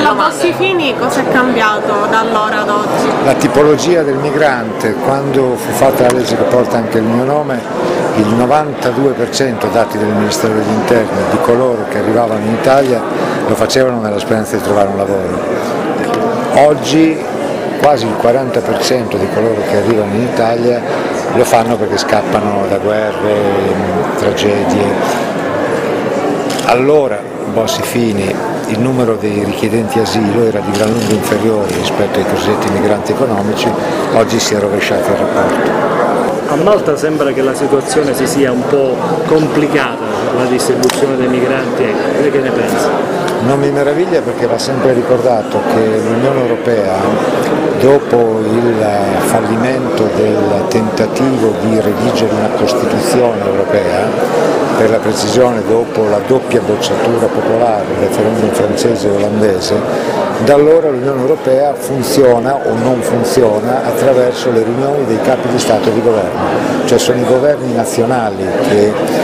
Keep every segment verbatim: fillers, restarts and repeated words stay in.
la Bossi-Fini cosa è cambiato da allora ad oggi? La tipologia del migrante, quando fu fatta la legge che porta anche il mio nome, il novantadue per cento dati del Ministero degli Interni di coloro che arrivavano in Italia lo facevano nella speranza di trovare un lavoro. Oggi quasi il quaranta per cento di coloro che arrivano in Italia lo fanno perché scappano da guerre, tragedie. Allora, Bossi-Fini, il numero dei richiedenti asilo era di gran lunga inferiore rispetto ai cosiddetti migranti economici, oggi si è rovesciato il rapporto. A Malta sembra che la situazione si sia un po' complicata, la distribuzione dei migranti, lei che ne pensa? Non mi meraviglia perché va sempre ricordato che l'Unione Europea, dopo il fallimento del tentativo di redigere una Costituzione europea, per la precisione dopo la doppia bocciatura popolare, il referendum francese e olandese, da allora l'Unione Europea funziona o non funziona attraverso le riunioni dei capi di Stato e di Governo, cioè sono i governi nazionali che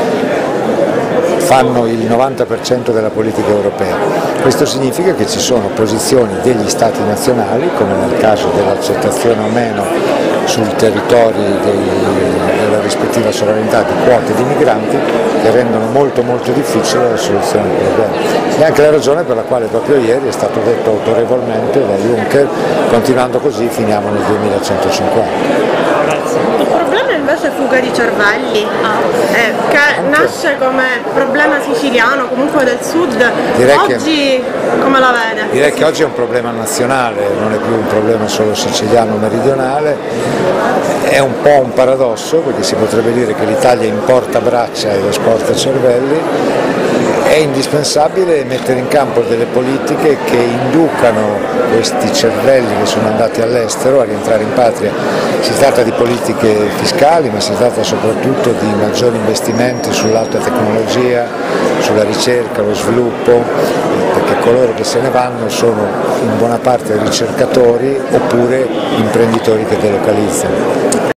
fanno il novanta per cento della politica europea. Questo significa che ci sono posizioni degli Stati nazionali, come nel caso dell'accettazione o meno sul territorio dei, della rispettiva sovranità di quote di migranti, che rendono molto molto difficile la soluzione del problema. E anche la ragione per la quale proprio ieri è stato detto autorevolmente da Juncker, continuando così finiamo nel duemilacentocinquanta. Il problema invece è fuga di cervelli, eh, che nasce come problema siciliano, comunque del sud. Direi oggi che, come la vede? Direi che oggi è un problema nazionale, non è più un problema solo siciliano meridionale, è un po' un paradosso perché si potrebbe dire che l'Italia importa braccia ed esporta cervelli. È indispensabile mettere in campo delle politiche che inducano questi cervelli che sono andati all'estero a rientrare in patria. Si tratta di politiche fiscali, ma si tratta soprattutto di maggiori investimenti sull'alta tecnologia, sulla ricerca, lo sviluppo, perché coloro che se ne vanno sono in buona parte ricercatori oppure imprenditori che delocalizzano.